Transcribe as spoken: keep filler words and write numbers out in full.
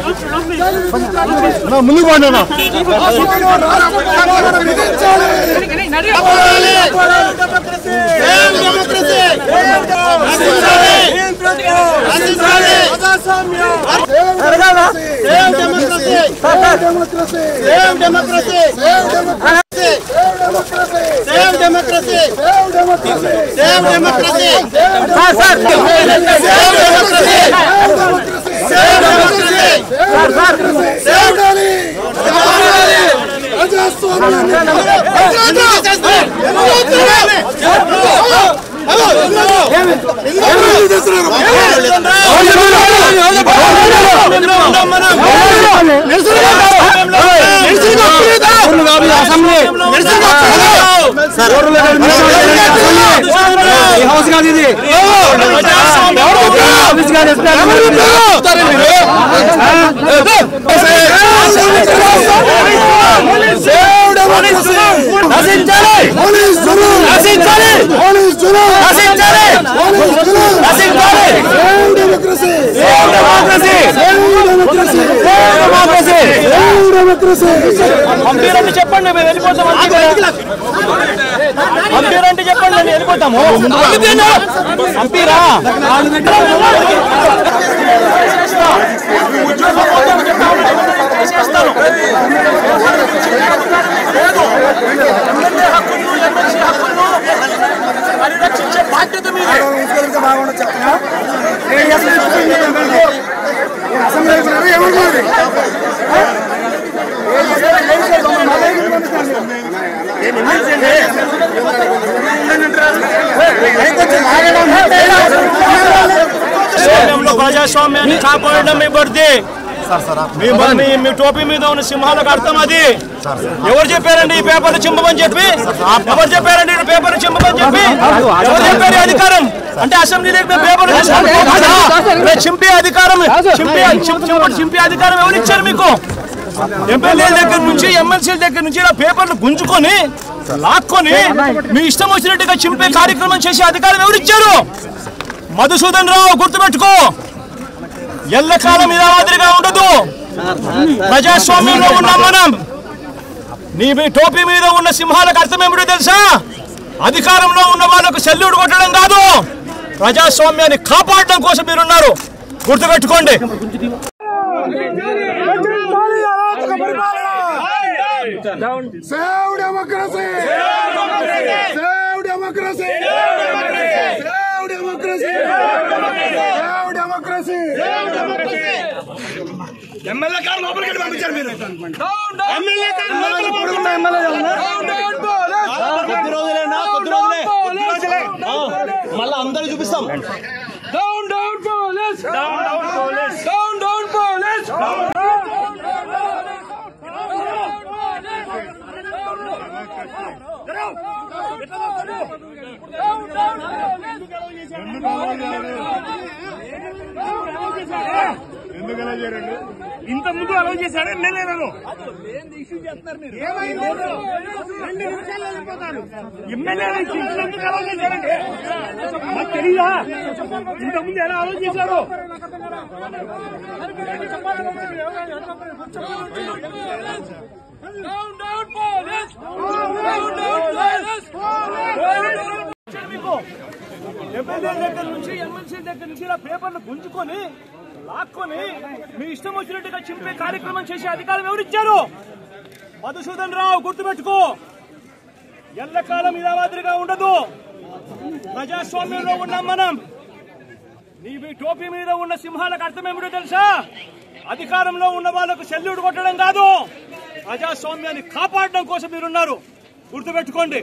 ముందుకు పోండి పంపిరండి చెప్పండి మేము వెళ్ళిపోతాం పంపిరండి చెప్పండి మేము వెళ్ళిపోతాము పంపిరా పరిరక్షించే బాధ్యత మీదే ప్రజాస్వామ్యాన్ని కాపాడడం మీ బర్ది మీ టోపీ మీద ఉన్న సింహాలకు అర్థం అది ఎవరు చెప్పారండి ఈ పేపర్లు చింపమని చెప్పి ఎవరు చెప్పారండి ఈ పేపర్లు చింపమని చెప్పి ఎవరు చెప్పారు అధికారం అంటే అసెంబ్లీ పేపర్ చింపే అధికారం చింపే అధికారం ఎవరు ఇచ్చారు మీకు ఎమ్మెల్యేల దగ్గర నుంచి ఎమ్మెల్సీల దగ్గర నుంచి ఇలా పేపర్లు గుంజుకొని లాక్కొని మీ ఇష్టం వచ్చినట్టుగా చింపే కార్యక్రమం చేసే అధికారం ఎవరిచ్చారు? మధుసూదన్ రావు గుర్తుపెట్టుకో, ఎల్లకాలం ఇలా మాదిరిగా ఉండదు. ప్రజాస్వామ్యంలో ఉన్నాం మనం. నీ టోపీ మీద ఉన్న సింహాలకు అర్థం ఏమిటో తెలుసా? అధికారంలో ఉన్న వాళ్ళకు సెల్యూట్ కొట్టడం కాదు, ప్రజాస్వామ్యాన్ని కాపాడడం కోసం మీరున్నారు. గుర్తుపెట్టుకోండి. Save democracy! Save democracy! Save democracy! Save democracy! MLA గారు లోపలికి వెళ్ళి పంపించారు మీరు. ఎమ్మెల్యే గారు లోపలికి కొద్ది రోజులేనా కొద్ది రోజులే మళ్ళీ అందరూ చూపిస్తాం. Down down police, down down police, down down police. ఇంత ముందు అలౌ చేశాడు ఎమ్మెల్యేలను. ఎమ్మెల్యేలు ఎందుకు అలౌ చేశారండి మాకు తెలీదా? ఇంత ముందు ఎలా అలౌ చేశారు? ఎమ్మెల్యే దగ్గర నుంచి ఎమ్మెల్సీ దగ్గర నుంచి ఇలా పేపర్లు గుంజుకొని లాక్కొని మీ ఇష్టం వచ్చినట్టుగా చింపే కార్యక్రమం చేసే అధికారం ఎవరిచ్చారు? మధుసూదన్ రావు గుర్తుపెట్టుకో, ఎల్లకాలం ఇలా మాదిరిగా ఉండదు. ప్రజాస్వామ్యంలో ఉన్నాం మనం. నీ టోపీ మీద ఉన్న సింహాలకు అర్థం ఏమిటో తెలుసా? అధికారంలో ఉన్న వాళ్ళకు సెల్యూట్ కొట్టడం కాదు, ప్రజాస్వామ్యాన్ని కాపాడడం కోసం మీరున్నారు. గుర్తుపెట్టుకోండి.